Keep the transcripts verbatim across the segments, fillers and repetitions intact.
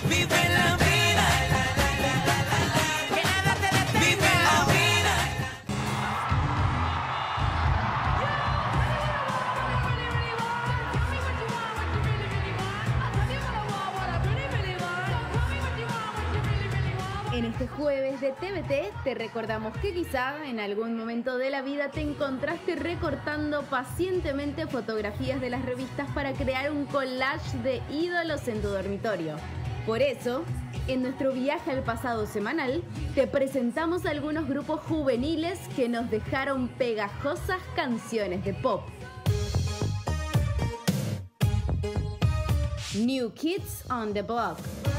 Vive la vida, que nada te detenga. Vive la vida. En este jueves de T V T te recordamos que quizá en algún momento de la vida te encontraste recortando pacientemente fotografías de las revistas para crear un collage de ídolos en tu dormitorio. Por eso, en nuestro viaje al pasado semanal, te presentamos algunos grupos juveniles que nos dejaron pegajosas canciones de pop. New Kids on the Block.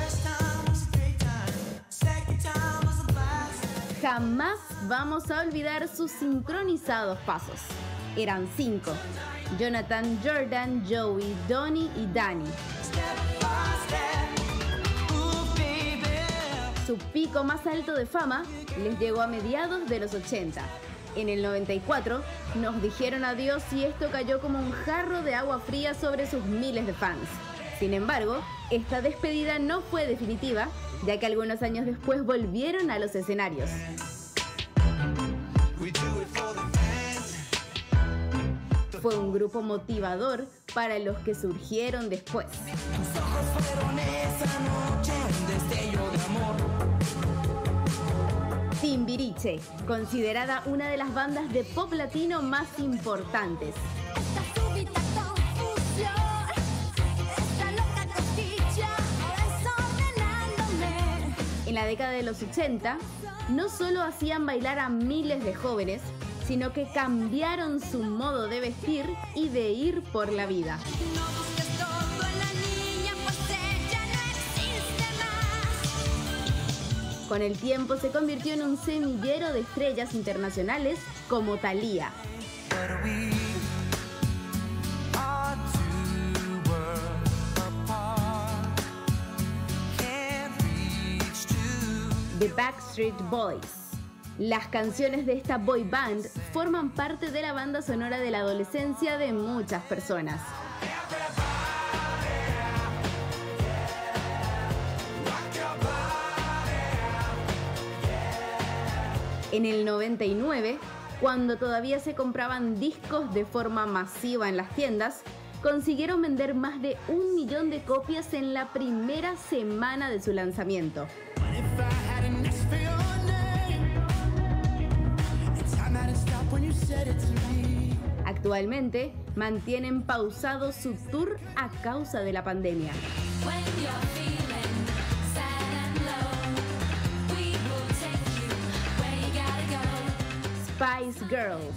Jamás vamos a olvidar sus sincronizados pasos. Eran cinco: Jonathan, Jordan, Joey, Donnie y Danny. Su pico más alto de fama les llegó a mediados de los ochenta. En el noventa y cuatro nos dijeron adiós y esto cayó como un jarro de agua fría sobre sus miles de fans. Sin embargo, esta despedida no fue definitiva, ya que algunos años después volvieron a los escenarios. Fue un grupo motivador para los que surgieron después. Timbiriche, considerada una de las bandas de pop latino más importantes. En la década de los ochenta, no solo hacían bailar a miles de jóvenes, sino que cambiaron su modo de vestir y de ir por la vida. Con el tiempo se convirtió en un semillero de estrellas internacionales como Thalía. The Backstreet Boys. Las canciones de esta boy band forman parte de la banda sonora de la adolescencia de muchas personas. En el noventa y nueve, cuando todavía se compraban discos de forma masiva en las tiendas, consiguieron vender más de un millón de copias en la primera semana de su lanzamiento. Actualmente mantienen pausado su tour a causa de la pandemia. Spice Girls.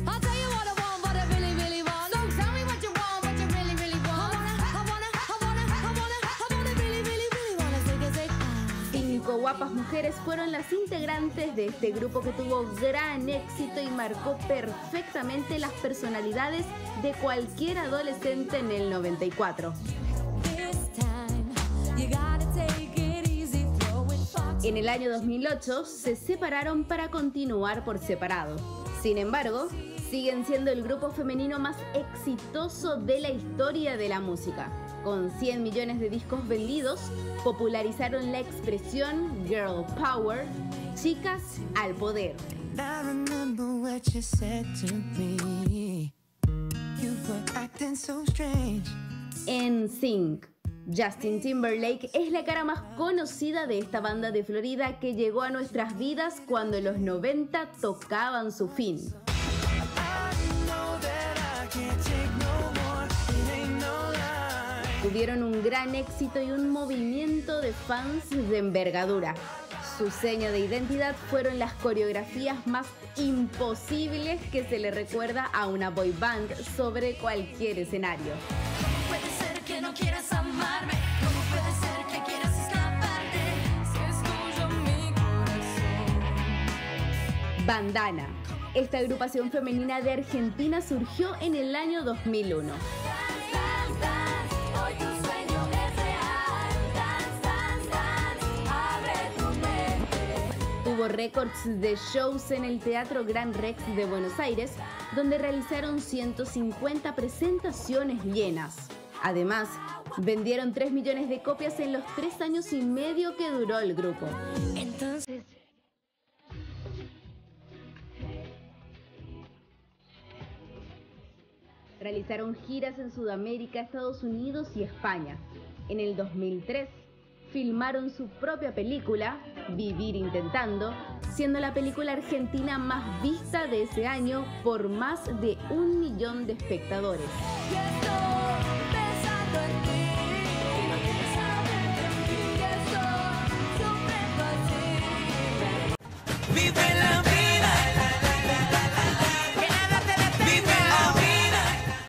Cinco guapas mujeres fueron las integrantes de este grupo que tuvo gran éxito y marcó perfectamente las personalidades de cualquier adolescente en el noventa y cuatro. En el año dos mil ocho se separaron para continuar por separado. Sin embargo, siguen siendo el grupo femenino más exitoso de la historia de la música. Con cien millones de discos vendidos, popularizaron la expresión Girl Power, chicas al poder. N Sync. Justin Timberlake es la cara más conocida de esta banda de Florida que llegó a nuestras vidas cuando en los noventa tocaban su fin. Tuvieron un gran éxito y un movimiento de fans de envergadura. Su seña de identidad fueron las coreografías más imposibles que se le recuerda a una boy band sobre cualquier escenario. ¿Cómo puede ser que no quieras amarme? ¿Cómo puede ser que quieras escaparte? Si es tuyo mi corazón. Bandana. Esta agrupación femenina de Argentina surgió en el año dos mil uno. Tuvo récords de shows en el Teatro Gran Rex de Buenos Aires, donde realizaron ciento cincuenta presentaciones llenas. Además, vendieron tres millones de copias en los tres años y medio que duró el grupo. Entonces... Realizaron giras en Sudamérica, Estados Unidos y España. En el dos mil tres, filmaron su propia película, Vivir Intentando, siendo la película argentina más vista de ese año por más de un millón de espectadores. Estoy pensando en ti.